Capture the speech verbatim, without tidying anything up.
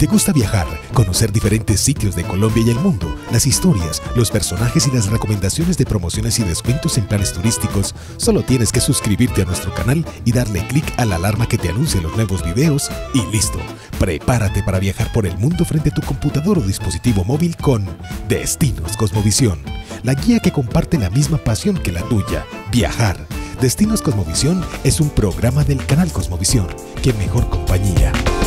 ¿Te gusta viajar, conocer diferentes sitios de Colombia y el mundo, las historias, los personajes y las recomendaciones de promociones y descuentos en planes turísticos? Solo tienes que suscribirte a nuestro canal y darle clic a la alarma que te anuncie los nuevos videos y listo. Prepárate para viajar por el mundo frente a tu computador o dispositivo móvil con Destinos Cosmovisión, la guía que comparte la misma pasión que la tuya, viajar. Destinos Cosmovisión es un programa del canal Cosmovisión. ¡Qué mejor compañía!